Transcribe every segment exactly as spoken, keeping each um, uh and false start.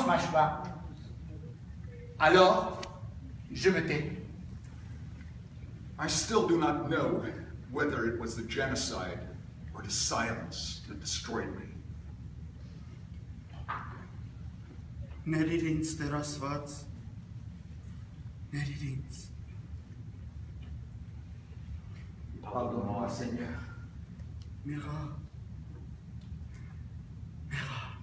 silence, ma chouba. Alors, je me tais. I still do not know whether it was the genocide or the silence that destroyed me. Neririns terasvats. Neririns. Pardonne-moi, Seigneur. Mira. Mira.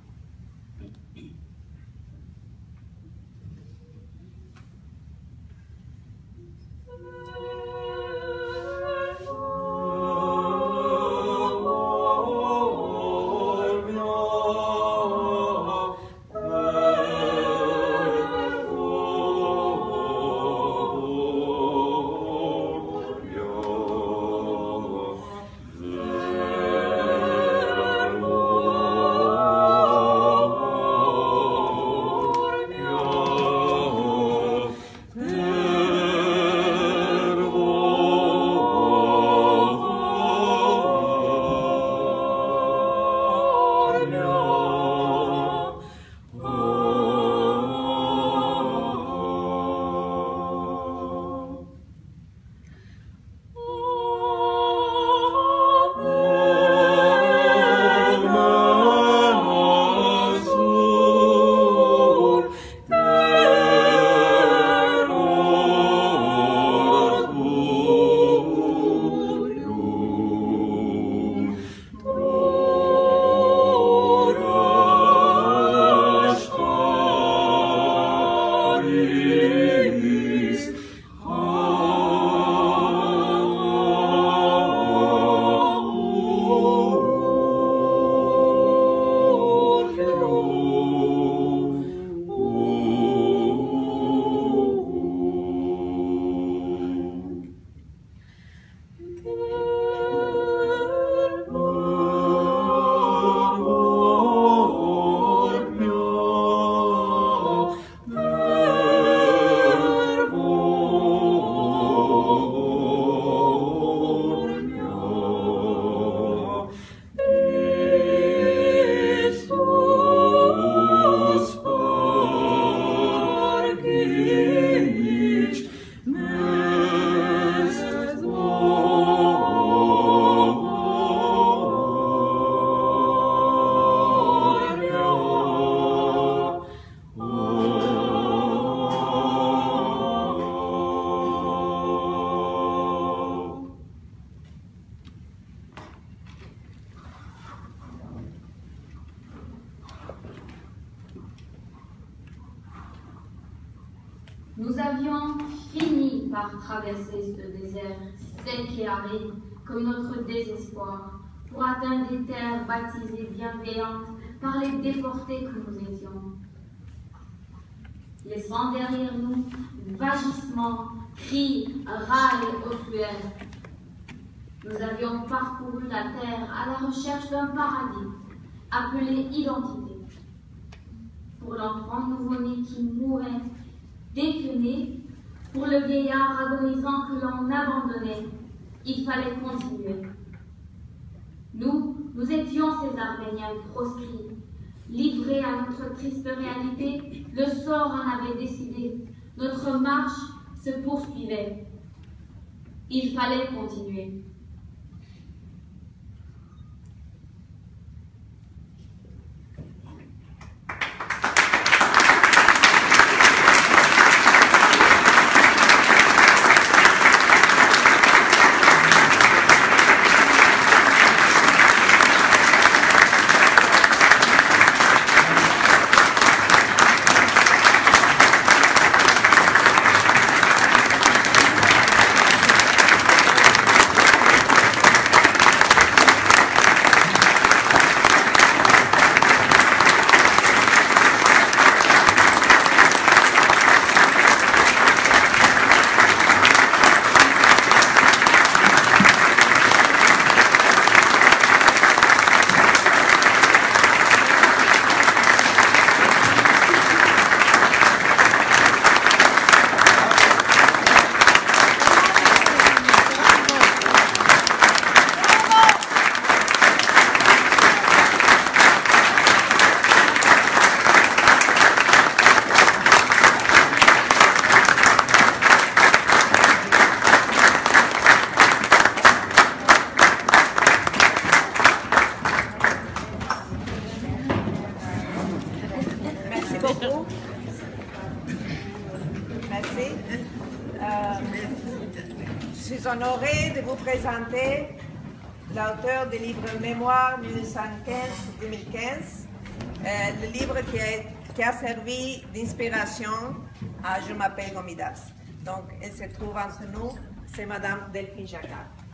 Nous avions fini par traverser ce désert sec et aride comme notre désespoir pour atteindre des terres baptisées bienveillantes par les déportés que nous étions. Laissant derrière nous vagissements, cris, râles et ossuaires, nous avions parcouru la terre à la recherche d'un paradis appelé identité. Pour l'enfant nouveau-né qui mourait dès que né, pour le vieillard agonisant que l'on abandonnait, il fallait continuer. Nous, nous étions ces Arméniens proscrits, livrés à notre triste réalité, le sort en avait décidé, notre marche se poursuivait. Il fallait continuer. beaucoup. Merci. Euh, je suis honorée de vous présenter l'auteur du livre Mémoire mille neuf cent quinze à deux mille quinze, euh, le livre qui a, qui a servi d'inspiration à Je m'appelle Gomidas. Donc, elle se trouve entre nous, c'est Madame Delphine Jacquart.